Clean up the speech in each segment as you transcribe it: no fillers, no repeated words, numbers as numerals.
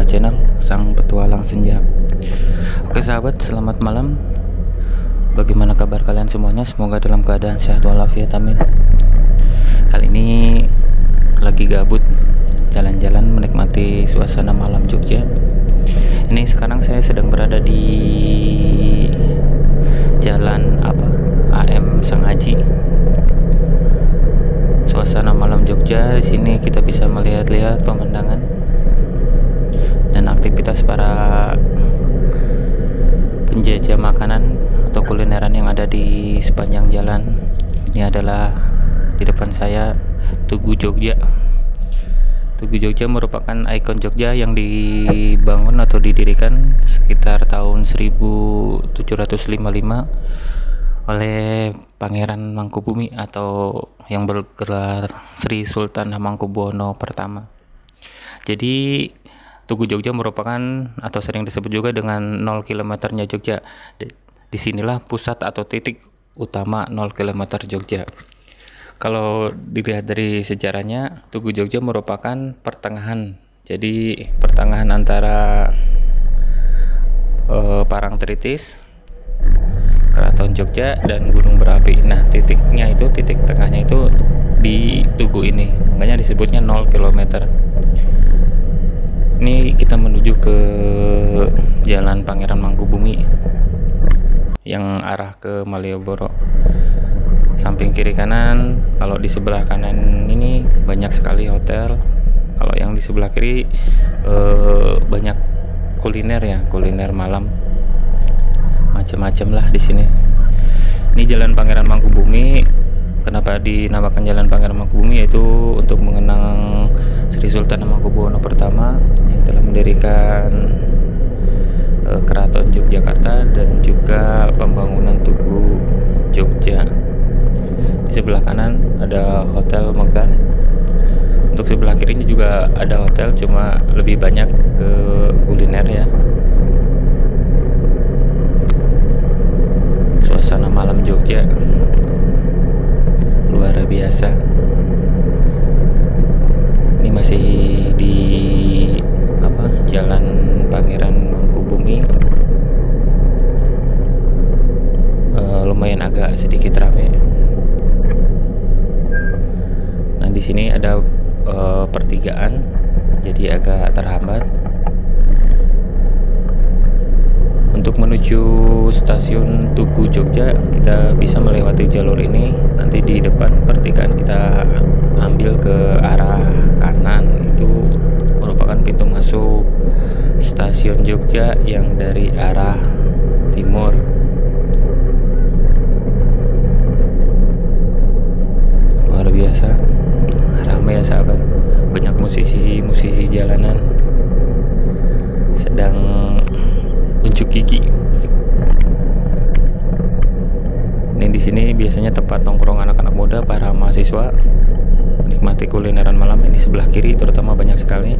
channel Sang Petualang Senja. Oke sahabat, selamat malam. Bagaimana kabar kalian semuanya? Semoga dalam keadaan sehat walafiat, amin. Kali ini lagi gabut, jalan-jalan menikmati suasana malam Jogja. Ini sekarang saya sedang berada di jalan AM Senghaji. Suasana malam Jogja, di sini kita bisa melihat-lihat pemandangan dan aktivitas para penjajah makanan atau kulineran yang ada di sepanjang jalan. Ini adalah di depan saya Tugu Jogja. Tugu Jogja merupakan ikon Jogja yang dibangun atau didirikan sekitar tahun 1755 oleh Pangeran Mangkubumi atau yang bergelar Sri Sultan Hamengkubuwono I. Jadi Tugu Jogja merupakan atau sering disebut juga dengan 0 kilometernya Jogja. Disinilah pusat atau titik utama 0 kilometer Jogja. Kalau dilihat dari sejarahnya, Tugu Jogja merupakan pertengahan. Jadi pertengahan antara Parangtritis, Keraton Jogja, dan Gunung Berapi. Nah, titik tengahnya itu di Tugu ini. Makanya disebutnya 0 km. Ini kita menuju ke Jalan Pangeran Mangkubumi yang arah ke Malioboro. Samping kiri kanan, kalau di sebelah kanan ini banyak sekali hotel. Kalau yang di sebelah kiri banyak kuliner ya, kuliner malam. Macam-macam lah di sini. Ini Jalan Pangeran Mangkubumi. Kenapa dinamakan Jalan Pangeran Mangkubumi? Yaitu untuk mengenang Sri Sultan Hamengkubuwono I yang telah mendirikan Keraton Yogyakarta dan juga pembangunan Tugu Jogja. Di sebelah kanan ada Hotel Megah. Untuk sebelah kirinya juga ada hotel, cuma lebih banyak ke kuliner ya. Suasana malam Jogja luar biasa. Ini masih di Jalan Pangeran Mangkubumi. Lumayan agak sedikit ramai. Nah, di sini ada pertigaan, jadi agak terhambat. Untuk menuju stasiun Tugu Jogja, kita bisa melewati jalur ini. Nanti di depan pertigaan kita ambil ke arah kanan, itu merupakan pintu masuk stasiun Jogja yang dari arah timur. Luar biasa ramai ya sahabat, banyak musisi jalanan sedang unjuk gigi. Ini di sini biasanya tempat nongkrong anak-anak muda, para mahasiswa menikmati kulineran malam. Ini sebelah kiri terutama banyak sekali.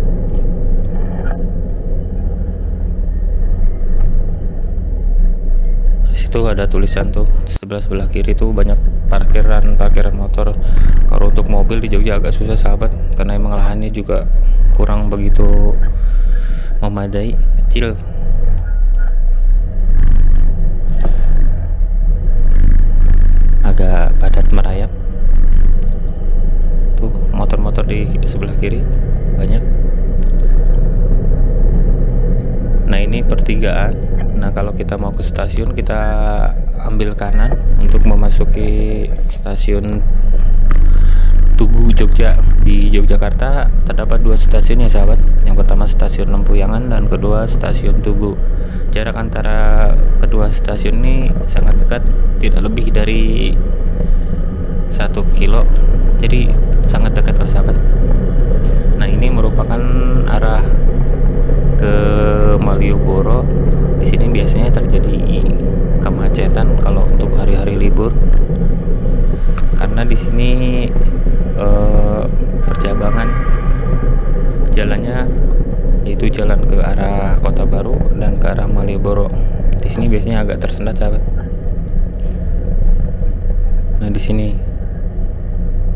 Di situ ada tulisan tuh, sebelah kiri tuh banyak parkiran motor. Kalau untuk mobil di Jogja agak susah sahabat, karena emang lahannya juga kurang begitu memadai, kecil. Agak padat merayap. Tuh motor-motor di sebelah kiri banyak. Nah, ini pertigaan. Nah, kalau kita mau ke stasiun, kita ambil kanan untuk memasuki stasiun Tugu Jogja. Di Yogyakarta terdapat 2 stasiun ya sahabat. Yang pertama stasiun Lempuyangan dan kedua stasiun Tugu. Jarak antara kedua stasiun ini sangat dekat, tidak lebih dari 1 kilo. Jadi sangat dekat lah sahabat. Nah, ini merupakan arah ke Malioboro. Di sini biasanya terjadi kemacetan kalau untuk hari-hari libur, karena di sini percabangan jalannya yaitu jalan ke arah Kota Baru dan ke arah Malioboro. Di sini biasanya agak tersendat sahabat. Nah, di sini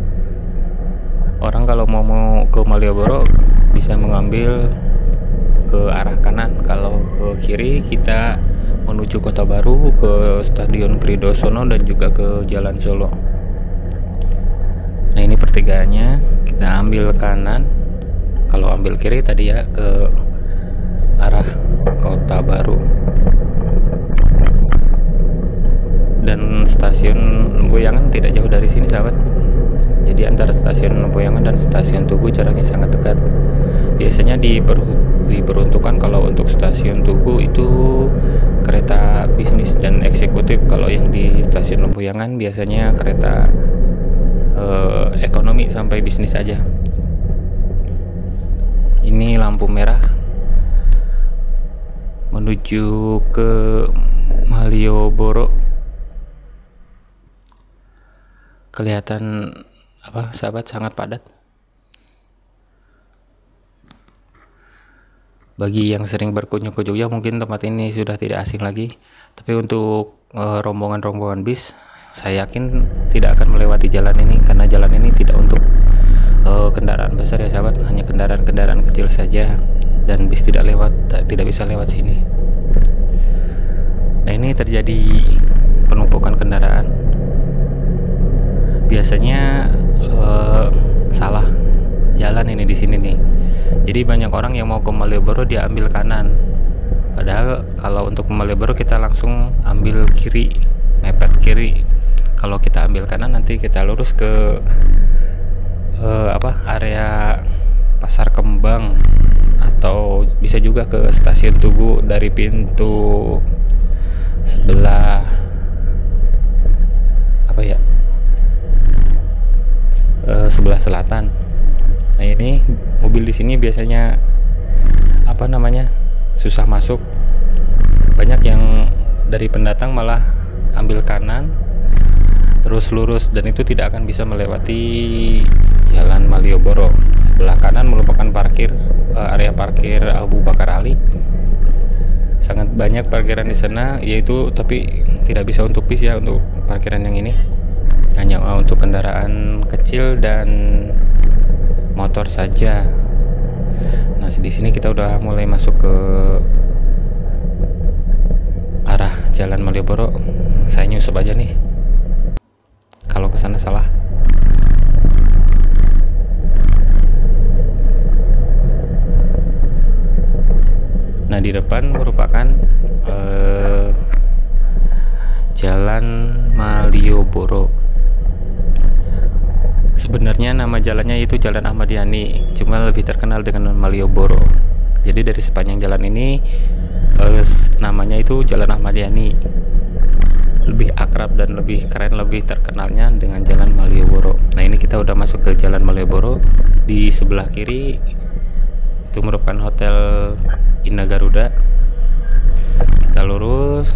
orang kalau mau ke Malioboro bisa mengambil ke arah kanan. Kalau ke kiri kita menuju Kota Baru, ke Stadion Kridosono dan juga ke Jalan Solo. Nah ini pertigaannya, kita ambil kanan. Kalau ambil kiri tadi ya ke arah Kota Baru. Dan stasiun Lempuyangan tidak jauh dari sini sahabat. Jadi antara stasiun Lempuyangan dan stasiun Tugu jaraknya sangat dekat. Biasanya diperuntukkan kalau untuk stasiun Tugu itu kereta bisnis dan eksekutif. Kalau yang di stasiun Lempuyangan biasanya kereta ekonomi sampai bisnis aja. Ini lampu merah menuju ke Malioboro. Kelihatan apa sahabat, sangat padat. Bagi yang sering berkunjung ke Jogja mungkin tempat ini sudah tidak asing lagi, tapi untuk rombongan-rombongan bis saya yakin tidak akan melewati jalan ini, karena jalan ini tidak untuk kendaraan besar ya sahabat, hanya kendaraan-kendaraan kecil saja, dan bis tidak bisa lewat sini. Nah ini terjadi penumpukan kendaraan. Biasanya salah jalan ini di sini nih. Jadi banyak orang yang mau ke Malioboro dia ambil kanan. Padahal kalau untuk ke Malioboro kita langsung ambil kiri, mepet kiri. Kalau kita ambil kanan nanti kita lurus ke area Pasar Kembang, atau bisa juga ke stasiun Tugu dari pintu sebelah sebelah selatan. Nah ini mobil di sini biasanya susah masuk. Banyak yang dari pendatang malah ambil kanan terus lurus, dan itu tidak akan bisa melewati jalan Malioboro. Sebelah kanan merupakan area parkir Abu Bakar Ali. Sangat banyak parkiran di sana, tapi tidak bisa untuk bis ya, untuk parkiran yang ini hanya untuk kendaraan kecil dan motor saja. Nah di sini kita udah mulai masuk ke arah jalan Malioboro. Saya nyusup aja nih, kalau kesana salah. Nah di depan merupakan jalan Malioboro. Sebenarnya nama jalannya itu Jalan Ahmad Yani, cuma lebih terkenal dengan Malioboro. Jadi dari sepanjang jalan ini namanya itu Jalan Ahmad Yani. Lebih akrab dan lebih keren, lebih terkenalnya dengan Jalan Malioboro. Nah ini kita udah masuk ke Jalan Malioboro. Di sebelah kiri itu merupakan Hotel Indah Garuda. Kita lurus.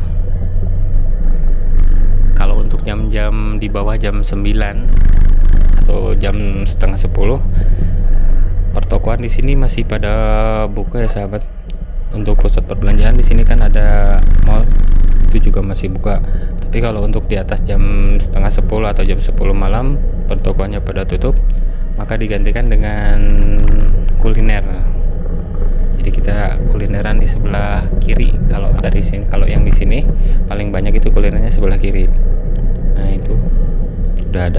Kalau untuk jam-jam di bawah jam 9 atau jam setengah 10, pertokoan di sini masih pada buka ya sahabat. Untuk pusat perbelanjaan di sini kan ada mall, itu juga masih buka. Tapi kalau untuk di atas jam setengah 10 atau jam 10 malam pertokoannya pada tutup, maka digantikan dengan kuliner. Jadi kita kulineran di sebelah kiri. Kalau dari sini, kalau yang di sini paling banyak itu kulinernya sebelah kiri. Nah itu udah ada.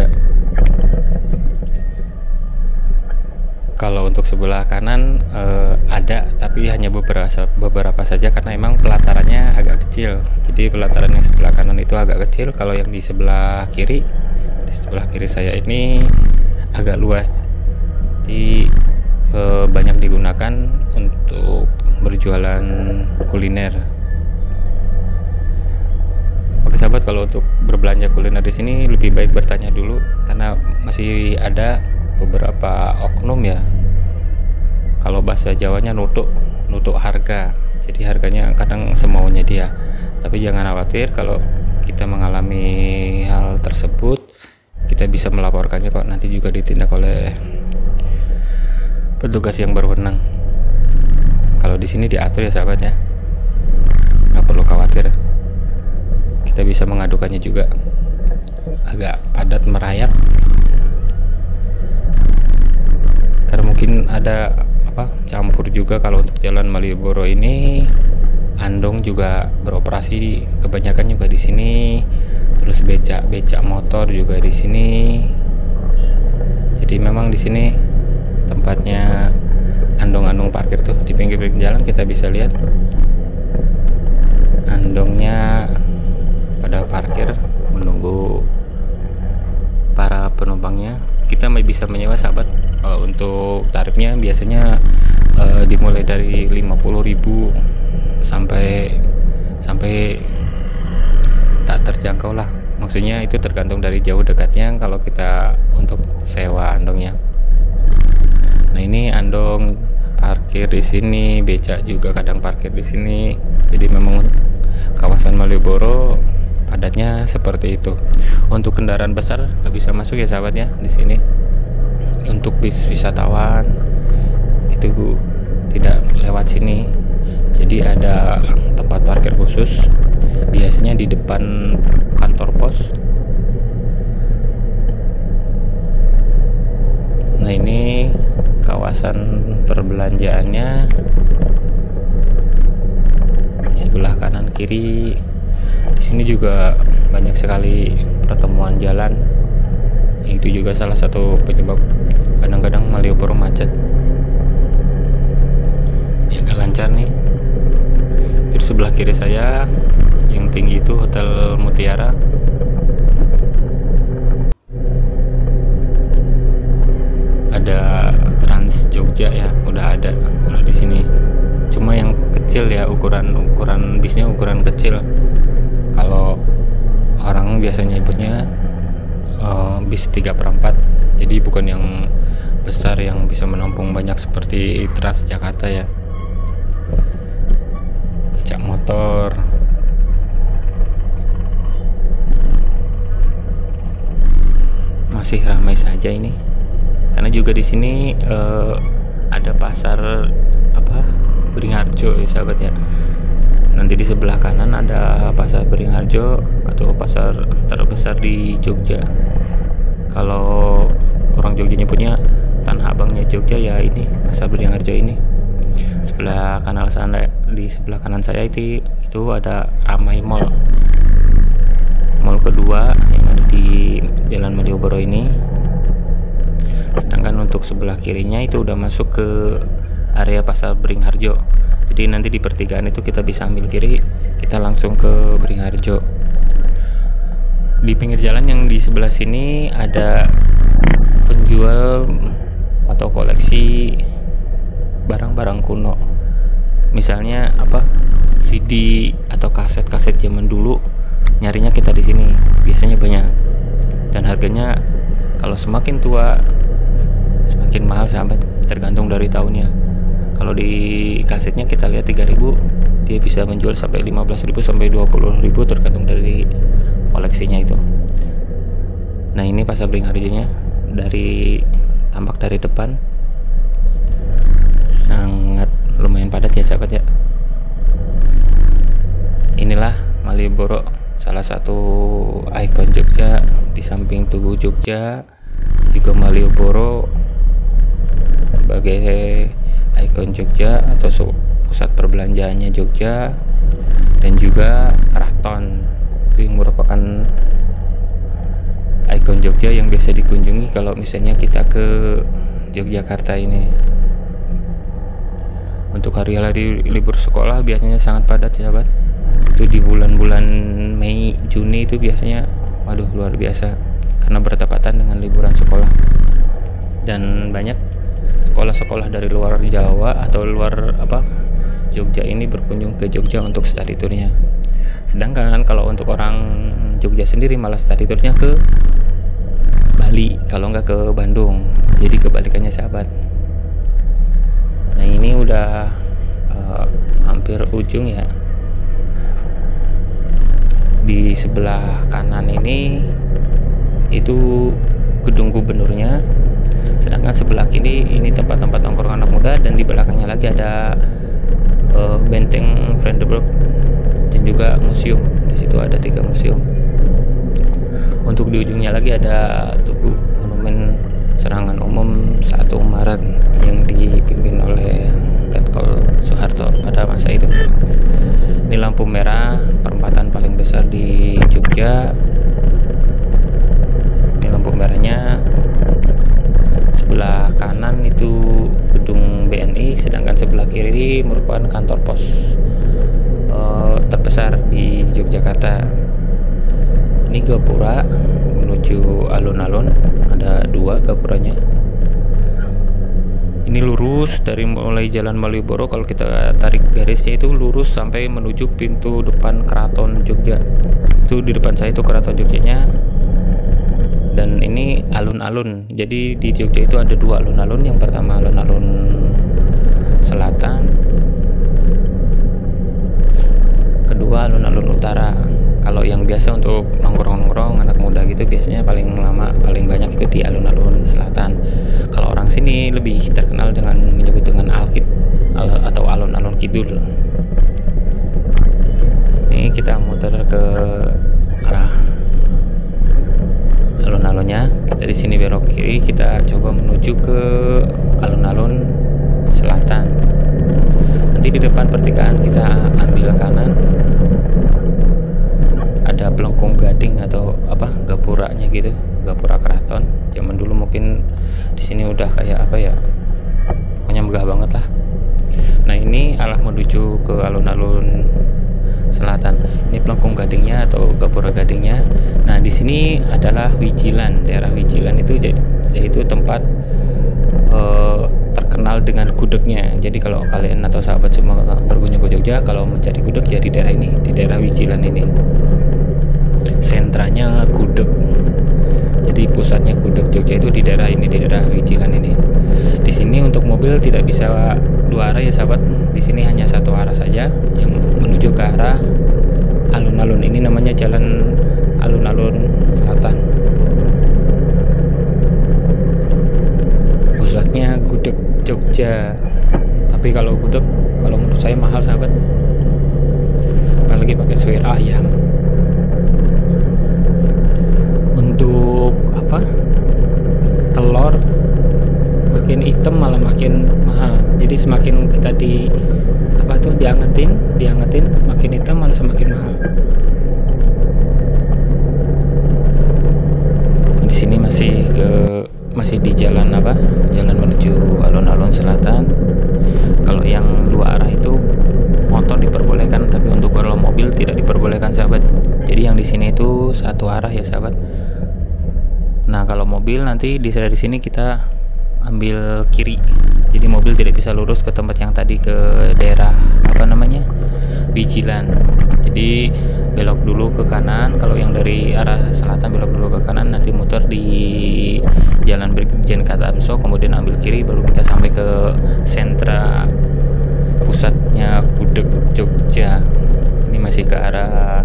Kalau untuk sebelah kanan ada, tapi hanya beberapa saja, karena emang pelatarannya agak kecil. Jadi pelataran yang sebelah kanan itu agak kecil. Kalau yang di sebelah kiri saya ini agak luas. Jadi banyak digunakan untuk berjualan kuliner. Oke sahabat, kalau untuk berbelanja kuliner di sini lebih baik bertanya dulu, karena masih ada beberapa oknum ya, kalau bahasa Jawanya nutuk harga. Jadi harganya kadang semaunya dia. Tapi jangan khawatir, kalau kita mengalami hal tersebut kita bisa melaporkannya kok, nanti juga ditindak oleh petugas yang berwenang. Kalau di sini diatur ya sahabat ya, nggak perlu khawatir. Kita bisa mengadukannya juga. Agak padat merayap karena mungkin ada campur juga. Kalau untuk Jalan Malioboro ini andong juga beroperasi kebanyakan juga di sini, terus becak motor juga di sini. Jadi memang di sini tempatnya andong-andong parkir tuh di pinggir-pinggir jalan. Kita bisa lihat andongnya pada parkir menunggu para penumpangnya. Kita bisa menyewa sahabat. Kalau untuk tarifnya biasanya dimulai dari 50.000 sampai tak terjangkau lah. Maksudnya itu tergantung dari jauh dekatnya kalau kita untuk sewa andongnya. Nah, ini andong parkir di sini, becak juga kadang parkir di sini. Jadi memang kawasan Malioboro padatnya seperti itu. Untuk kendaraan besar nggak bisa masuk ya sahabat ya di sini. Untuk bis wisatawan itu tidak lewat sini. Jadi ada tempat parkir khusus, biasanya di depan kantor pos. Nah, ini kawasan perbelanjaannya di sebelah kanan kiri. Di sini juga banyak sekali pertemuan jalan. Itu juga salah satu penyebab kadang-kadang Malioboro macet. Ya, agak lancar nih. Terus sebelah kiri saya yang tinggi itu Hotel Mutiara. Ada Trans Jogja ya, udah ada kalau di sini. Cuma yang kecil ya, ukuran bisnya ukuran kecil. Kalau orang biasanya nyebutnya bis 3/4. Jadi bukan yang besar yang bisa menampung banyak seperti Trans Jakarta ya. Becak motor. Masih ramai saja ini. Karena juga di sini ada pasar Beringharjo ya sahabat ya. Nanti di sebelah kanan ada pasar Beringharjo atau pasar terbesar di Jogja. Kalau orang Jogja nyebutnya Tanah Abangnya Jogja ya, ini pasar Beringharjo ini. Sebelah kanan sana, di sebelah kanan saya itu ada Ramai Mall. Mall kedua yang ada di Jalan Malioboro ini. Sedangkan untuk sebelah kirinya itu udah masuk ke area pasar Beringharjo. Jadi nanti di pertigaan itu kita bisa ambil kiri, kita langsung ke Beringharjo. Di pinggir jalan yang di sebelah sini ada penjual atau koleksi barang-barang kuno. Misalnya CD atau kaset-kaset zaman dulu, nyarinya kita di sini. Biasanya banyak. Dan harganya kalau semakin tua semakin mahal sahabat, tergantung dari tahunnya. Kalau di kasetnya kita lihat 3.000, dia bisa menjual sampai 15.000 sampai 20.000 tergantung dari koleksinya itu. Nah, ini pasar Beringharjonya tampak dari depan sangat lumayan padat ya sahabat ya. Inilah Malioboro, salah satu ikon Jogja. Di samping Tugu Jogja juga Malioboro sebagai ikon Jogja atau pusat perbelanjaannya Jogja, dan juga keraton itu yang merupakan ikon Jogja yang biasa dikunjungi kalau misalnya kita ke Yogyakarta ini. Untuk hari-hari libur sekolah biasanya sangat padat ya sahabat. Itu di bulan-bulan Mei, Juni itu biasanya luar biasa karena bertepatan dengan liburan sekolah. Dan banyak sekolah-sekolah dari luar Jawa atau luar Jogja ini berkunjung ke Jogja untuk study tournya. Sedangkan kalau untuk orang Jogja sendiri malah study tournya ke Bali, kalau nggak ke Bandung. Jadi kebalikannya sahabat. Nah, ini udah hampir ujung ya. Di sebelah kanan ini itu gedung gubernurnya, sedangkan sebelah kiri ini tempat-tempat nongkrong anak muda, dan di belakangnya lagi ada benteng Brandenburg dan juga museum. Di situ ada 3 museum. Untuk di ujungnya lagi ada Tugu Monumen serangan umum 1 Maret yang dipimpin oleh Letkol Soeharto pada masa itu. Ini lampu merah, perempatan paling besar di Jogja. Ini lampu merahnya, sebelah kanan itu gedung BNI, sedangkan sebelah kiri merupakan kantor pos terbesar di Yogyakarta. Ini gapura menuju alun-alun, ada 2 gapuranya. Ini lurus dari mulai Jalan Malioboro, kalau kita tarik garisnya itu lurus sampai menuju pintu depan Keraton Jogja. Itu di depan saya itu Keraton Jogjanya. Dan ini alun-alun. Jadi di Jogja itu ada 2 alun-alun. Yang pertama alun-alun selatan, kedua alun-alun utara. Kalau yang biasa untuk nongkrong-nongkrong anak muda gitu biasanya paling banyak itu di alun-alun selatan. Kalau orang sini lebih terkenal dengan menyebut dengan Alkid atau alun-alun kidul. Ini kita muter ke arah alun-alunnya. Dari sini belok kiri, kita coba menuju ke alun-alun selatan. Nanti di depan pertigaan kita ambil kanan, ada Pelengkung Gading atau apa gapuranya gitu, gapura keraton. Zaman dulu mungkin di sini udah kayak apa ya, pokoknya megah banget lah. Nah ini arah menuju ke alun-alun selatan. Ini Pelengkung Gadingnya atau gapura Gadingnya. Nah di sini adalah Wijilan. Daerah Wijilan itu yaitu tempat terkenal dengan gudegnya. Jadi kalau kalian atau sahabat semua berkunjung ke Jogja, kalau mencari gudeg ya di daerah ini, di daerah Wijilan ini. Sentranya gudeg. Jadi pusatnya gudeg Jogja itu di daerah ini, di daerah Wijilan ini. Di sini untuk mobil tidak bisa 2 arah ya sahabat. Di sini hanya 1 arah saja yang menuju ke arah alun-alun. Ini namanya Jalan Alun-alun Selatan. Pusatnya gudeg Jogja. Tapi kalau gudeg, kalau menurut saya mahal sahabat, apalagi pakai suwir ayam. Untuk apa, telur makin hitam malah makin mahal. Jadi semakin kita diangetin semakin hitam malah semakin mahal. Di sini masih di jalan jalan menuju alun-alun selatan. Kalau yang 2 arah itu motor diperbolehkan, tapi untuk kalau mobil tidak diperbolehkan sahabat. Jadi yang di sini itu 1 arah ya sahabat. Nah kalau mobil nanti di sini kita ambil kiri. Jadi mobil tidak bisa lurus ke tempat yang tadi, ke daerah Wijilan. Jadi belok dulu ke kanan. Kalau yang dari arah selatan belok dulu ke kanan, nanti muter di Jalan Brigjen Katamso, kemudian ambil kiri, baru kita sampai ke sentra pusatnya gudeg Jogja. Ini masih ke arah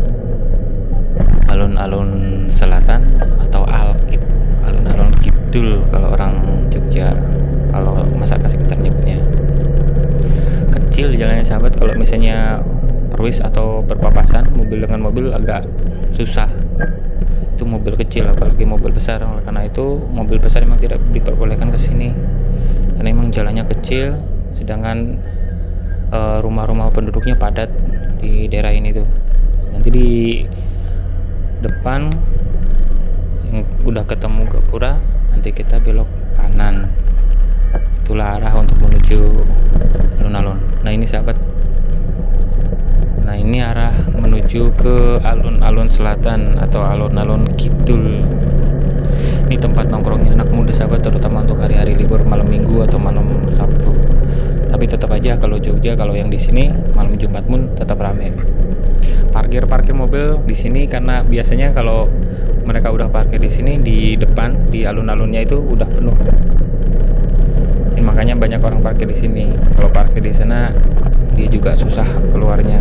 alun-alun selatan atau Alkid, alun-alun kidul kalau orang Jogja, kalau masyarakat sekitar nyebutnya. Kecil jalannya sahabat, kalau misalnya perwis atau berpapasan mobil dengan mobil agak susah. Itu mobil kecil, apalagi mobil besar. Oleh karena itu mobil besar memang tidak diperbolehkan ke sini karena memang jalannya kecil, sedangkan rumah-rumah penduduknya padat di daerah ini tuh. Nanti di depan yang udah ketemu gapura, nanti kita belok kanan. Itulah arah untuk menuju alun-alun. Nah ini sahabat, nah ini arah menuju ke alun-alun selatan atau alun-alun kidul. Ini tempat nongkrongnya anak muda sahabat, terutama untuk hari-hari libur, malam minggu atau malam Sabtu. Tapi tetap aja kalau Jogja, kalau yang di sini malam Jumat pun tetap ramai. Parkir mobil di sini karena biasanya kalau mereka udah parkir di sini, di depan di alun-alunnya itu udah penuh. Jadi makanya banyak orang parkir di sini. Kalau parkir di sana dia juga susah keluarnya.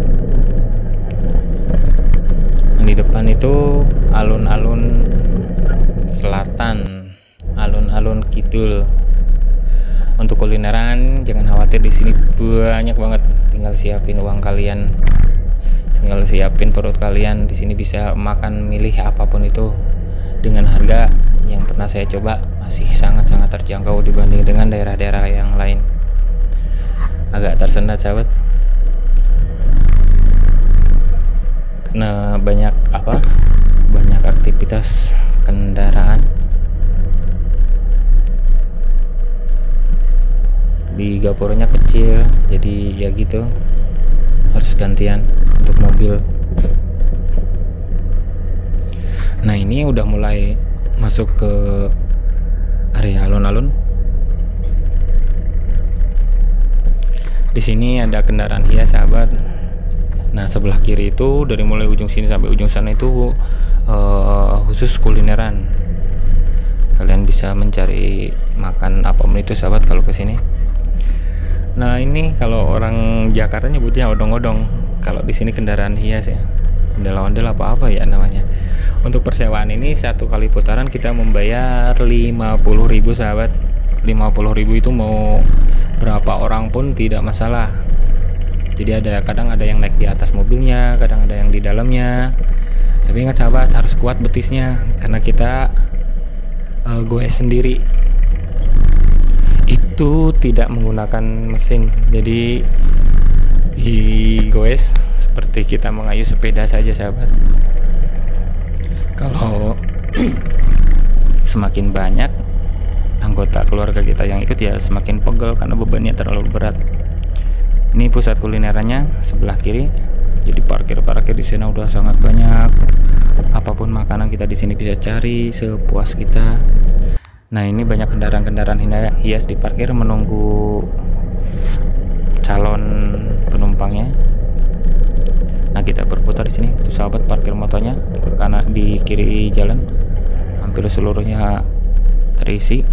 Nah, di depan itu alun-alun selatan, alun-alun kidul. Untuk kulineran jangan khawatir, di sini banyak banget. Tinggal siapin uang kalian, tinggal siapin perut kalian. Di sini bisa makan milih apapun itu dengan harga yang pernah saya coba masih sangat-sangat terjangkau dibanding dengan daerah-daerah yang lain. Agak tersendat sahabat, karena banyak aktivitas kendaraan di gapurnya kecil, jadi ya gitu, harus gantian untuk mobil. Nah ini udah mulai masuk ke area alun-alun. Di sini ada kendaraan hias sahabat. Nah sebelah kiri itu dari mulai ujung sini sampai ujung sana itu khusus kulineran. Kalian bisa mencari makan apapun itu sahabat kalau kesini. Nah ini kalau orang Jakarta nyebutnya odong-odong, kalau di sini kendaraan hias ya, ondel-ondel apa ya namanya. Untuk persewaan ini satu kali putaran kita membayar 50.000 sahabat. 50.000 itu mau berapa orang pun tidak masalah. Jadi kadang ada yang naik di atas mobilnya, kadang ada yang di dalamnya. Tapi ingat sahabat, harus kuat betisnya karena kita goes sendiri. Itu tidak menggunakan mesin, jadi digoes seperti kita mengayuh sepeda saja sahabat. Kalau semakin banyak anggota keluarga kita yang ikut ya semakin pegel karena bebannya terlalu berat. Ini pusat kulinerannya sebelah kiri. Jadi parkir di sana udah sangat banyak. Apapun makanan kita di sini bisa cari sepuas kita. Nah ini banyak kendaraan-kendaraan hias di parkir menunggu calon penumpangnya. Nah kita berputar di sini. Tuh sahabat parkir motornya di kiri jalan hampir seluruhnya terisi.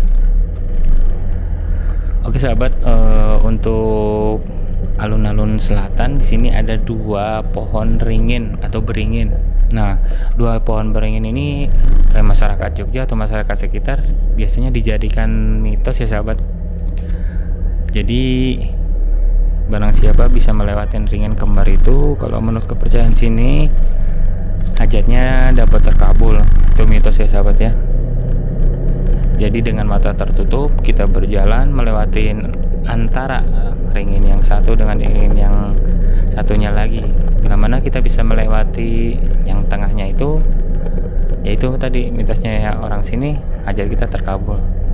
Oke sahabat, untuk alun-alun selatan di sini ada 2 pohon ringin atau beringin. Nah 2 pohon beringin ini oleh masyarakat Jogja atau masyarakat sekitar biasanya dijadikan mitos ya sahabat. Jadi barang siapa bisa melewatin ringin kembar itu, kalau menurut kepercayaan sini hajatnya dapat terkabul. Itu mitos ya sahabat ya. Jadi dengan mata tertutup kita berjalan melewati antara ringin yang satu dengan ringin yang satunya lagi. Bila mana kita bisa melewati yang tengahnya itu, yaitu tadi mitosnya ya, orang sini hajat kita terkabul.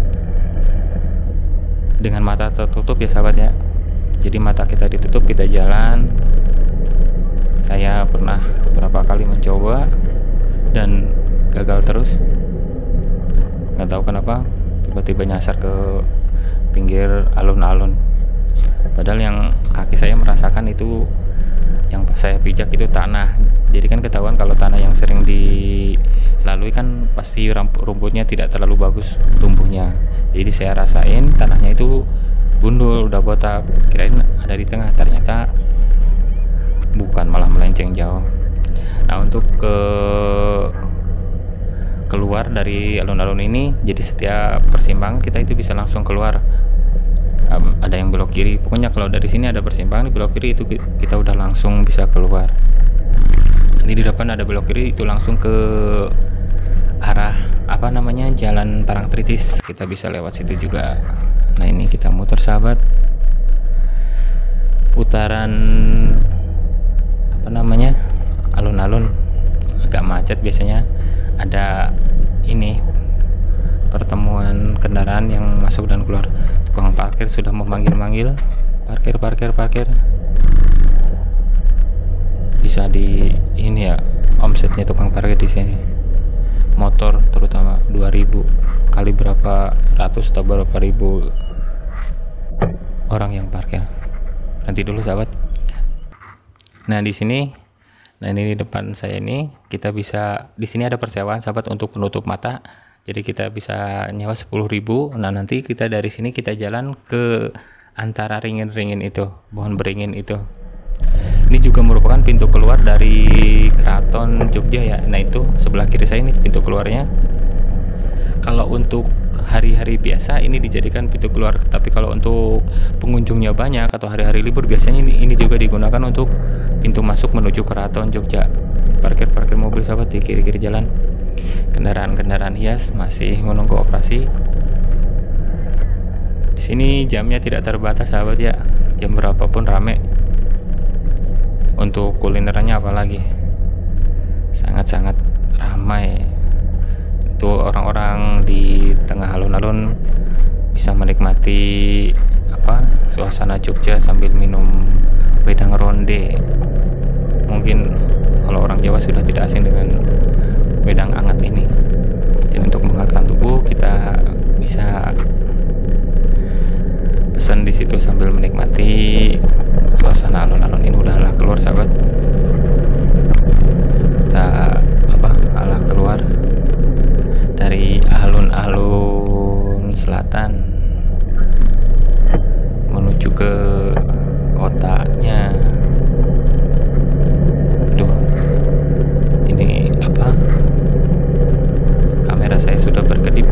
Dengan mata tertutup ya sahabat ya. Jadi mata kita ditutup, kita jalan. Saya pernah beberapa kali mencoba dan gagal terus. Nggak tahu kenapa tiba-tiba nyasar ke pinggir alun-alun. Padahal yang kaki saya merasakan itu, yang saya pijak itu tanah. Jadi kan ketahuan kalau tanah yang sering dilalui kan pasti rumputnya tidak terlalu bagus tumbuhnya. Jadi saya rasain tanahnya itu gundul, udah botak. Kirain ada di tengah, ternyata bukan, malah melenceng jauh. Nah untuk keluar dari alun-alun ini, jadi setiap persimpangan kita itu bisa langsung keluar. Ada yang belok kiri, pokoknya kalau dari sini ada persimpangan di belok kiri itu kita udah langsung bisa keluar. Nanti di depan ada belok kiri itu langsung ke arah Jalan Parangtritis, kita bisa lewat situ juga. Nah ini kita muter sahabat, putaran alun-alun, agak macet biasanya. Ada ini pertemuan kendaraan yang masuk dan keluar. Tukang parkir sudah memanggil-manggil, parkir. Bisa di ini ya, omsetnya tukang parkir di sini. Motor terutama 2.000 kali berapa ratus atau berapa ribu orang yang parkir. Nanti dulu sahabat. Nah di sini, ini di depan saya ini kita bisa, di sini ada persewaan sahabat untuk penutup mata. Jadi kita bisa nyewa 10.000. Nah nanti kita dari sini kita jalan ke antara ringin-ringin itu, pohon beringin itu. Ini juga merupakan pintu keluar dari Keraton Jogja ya. Nah itu sebelah kiri saya ini pintu keluarnya. Kalau untuk hari-hari biasa ini dijadikan pintu keluar, tapi kalau untuk pengunjungnya banyak atau hari-hari libur biasanya ini juga digunakan untuk pintu masuk menuju Keraton Jogja. parkir mobil sahabat di kiri jalan. Kendaraan hias masih menunggu operasi. Di sini jamnya tidak terbatas sahabat ya, jam berapapun rame. Untuk kulinerannya apalagi sangat ramai. Itu orang-orang di tengah alun-alun bisa menikmati suasana Jogja sambil minum wedang ronde. Mungkin kalau orang Jawa sudah tidak asing dengan wedang hangat ini. Dan untuk menghangatkan tubuh kita bisa pesan di situ sambil menikmati suasana alun-alun ini. Udahlah keluar sahabat, kita keluar dari alun-alun selatan menuju ke kotanya. Aduh, ini kamera saya sudah berkedip.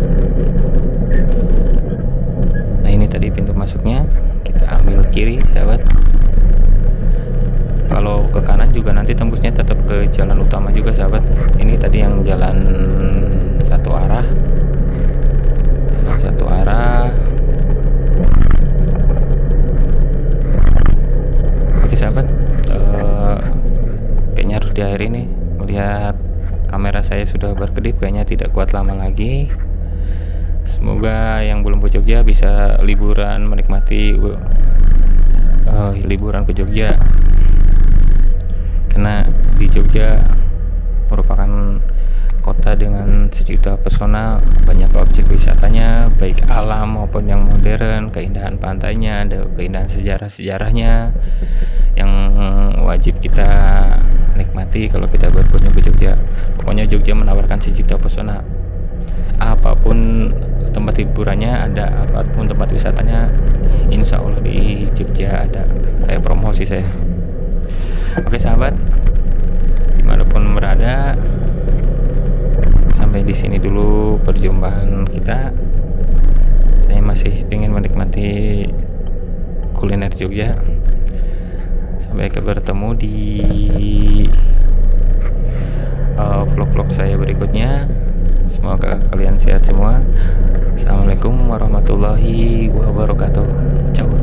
Nah, ini tadi pintu masuknya, kita ambil kiri sahabat. Kalau ke kanan juga nanti tembusnya tetap ke jalan utama juga sahabat. Ini tadi yang jalan satu arah. Oke sahabat, kayaknya harus diakhiri nih. Melihat kamera saya sudah berkedip, kayaknya tidak kuat lama lagi. Semoga yang belum ke Jogja bisa liburan, menikmati liburan ke Jogja. Karena di Jogja merupakan kota dengan sejuta pesona, banyak objek wisatanya, baik alam maupun yang modern, keindahan pantainya, ada keindahan sejarahnya yang wajib kita nikmati kalau kita berkunjung ke Jogja. Pokoknya Jogja menawarkan sejuta pesona. Apapun tempat hiburannya ada, apapun tempat wisatanya, insya Allah di Jogja ada. Kayak promosi saya. Oke sahabat, dimanapun berada, sampai di sini dulu perjumpaan kita. Saya masih ingin menikmati kuliner Jogja. Sampai bertemu di vlog-vlog saya berikutnya. Semoga kalian sehat semua. Assalamualaikum warahmatullahi wabarakatuh. Ciao.